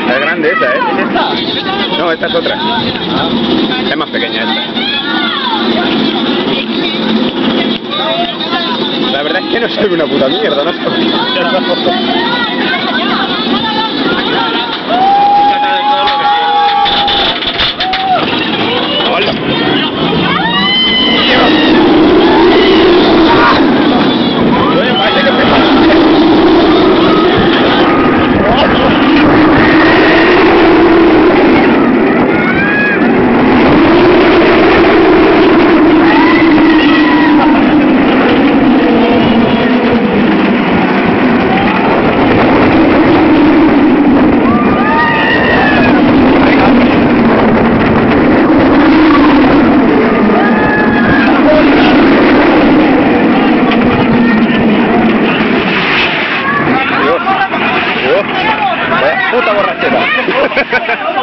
Es grande esa, ¿eh? ¿Es esta? No, esta es otra. Es más pequeña esta. La verdad es que no se ve una puta mierda, ¿no? Puta borrachera.